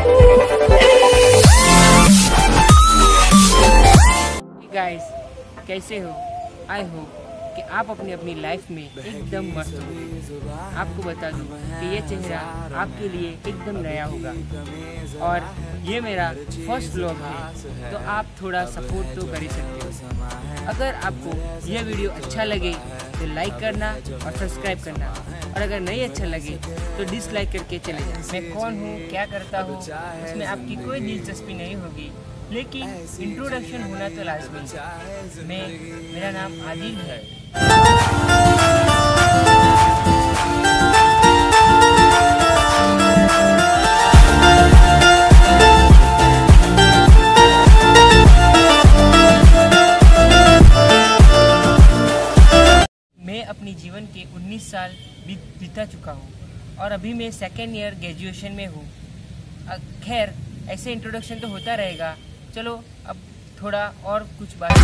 Guys, कैसे हो? I hope कि आप अपनी लाइफ में एकदम मस्त हो। आपको बता दूं कि ये चेहरा आपके लिए एकदम नया होगा और ये मेरा फर्स्ट व्लॉग है, तो आप थोड़ा सपोर्ट तो कर ही सकते हो। अगर आपको यह वीडियो अच्छा लगे तो लाइक करना और सब्सक्राइब करना, और अगर नहीं अच्छा लगे तो डिसलाइक करके चले जाए। मैं कौन हूँ, क्या करता हूँ, उसमें आपकी कोई दिलचस्पी नहीं होगी, लेकिन इंट्रोडक्शन होना तो लाजमी है। मेरा नाम आदिल है। मैं अपनी जीवन के 19 साल बिता चुका हूँ और अभी मैं सेकेंड ईयर ग्रेजुएशन में हूँ। खैर, ऐसे इंट्रोडक्शन तो होता रहेगा। चलो अब थोड़ा और कुछ बात।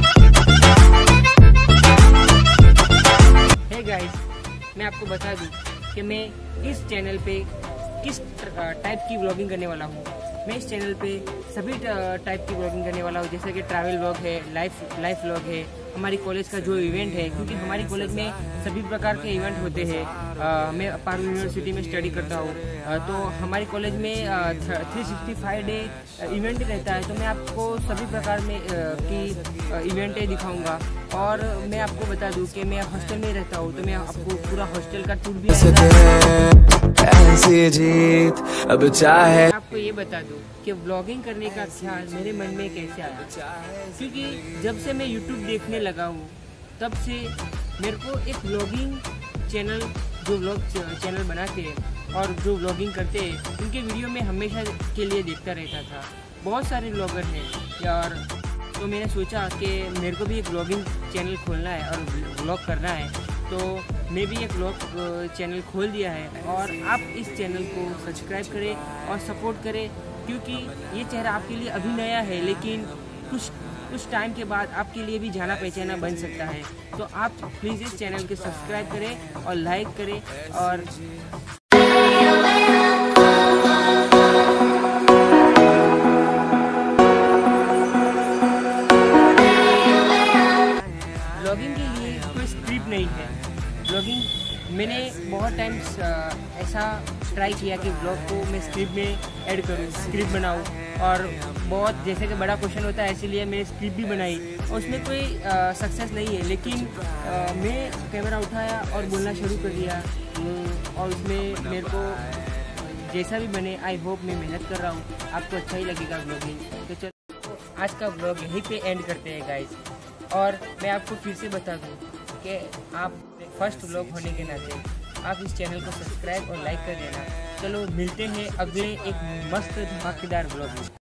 हे गाइस, मैं आपको बता दूं कि मैं इस चैनल पे किस टाइप की व्लॉगिंग करने वाला हूँ। मैं इस चैनल पे सभी टाइप की व्लॉगिंग करने वाला हूँ, जैसे कि ट्रैवल व्लॉग है, लाइफ व्लॉग है, हमारी कॉलेज का जो इवेंट है, क्योंकि हमारी कॉलेज में सभी प्रकार के इवेंट होते हैं। मैं पारुल यूनिवर्सिटी में स्टडी करता हूँ, तो हमारी कॉलेज में 365 डे इवेंट रहता है। तो मैं आपको सभी प्रकार में की इवेंटें दिखाऊंगा। और मैं आपको बता दूं कि मैं हॉस्टल में रहता हूँ, तो मैं आपको पूरा हॉस्टल का टूर भी जीत अब चाहे। आपको ये बता दूं कि व्लॉगिंग करने का ख्याल मेरे मन में कैसे आया, क्योंकि जब से मैं यूट्यूब देखने लगा हूँ तब से मेरे को एक व्लॉगिंग चैनल, जो व्लॉग चैनल बनाते हैं और जो व्लॉगिंग करते हैं, उनके वीडियो में हमेशा के लिए देखता रहता था। बहुत सारे व्लॉगर हैं और तो मैंने सोचा कि मेरे को भी एक व्लॉगिंग चैनल खोलना है और व्लॉग करना है, तो मैं भी एक व्लॉग चैनल खोल दिया है। और आप इस चैनल को सब्सक्राइब करें और सपोर्ट करें, क्योंकि ये चेहरा आपके लिए अभी नया है, लेकिन कुछ टाइम के बाद आपके लिए भी जाना पहचाना बन सकता है। तो आप प्लीज़ इस चैनल को सब्सक्राइब करें और लाइक करें। और ब्लॉगिंग के लिए कोई स्क्रिप्ट नहीं है। ब्लॉगिंग मैंने बहुत टाइम ऐसा ट्राई किया कि ब्लॉग को मैं स्क्रिप्ट में ऐड करूँ, स्क्रिप्ट बनाऊँ, और बहुत जैसे कि बड़ा क्वेश्चन होता है, इसीलिए मैंने स्क्रिप्ट भी बनाई और उसमें कोई सक्सेस नहीं है। लेकिन मैं कैमरा उठाया और बोलना शुरू कर दिया, और उसमें मेरे को जैसा भी बने, आई होप मैं मेहनत कर रहा हूँ, आपको अच्छा ही लगेगा ब्लॉगिंग। तो चलो आज का ब्लॉग यहीं पे एंड करते हैं गाइस। और मैं आपको फिर से बता दूं कि आप फर्स्ट व्लॉग होने के नाते आप इस चैनल को सब्सक्राइब और लाइक कर देना। चलो मिलते हैं अगले एक मस्त धमाकेदार व्लॉग में।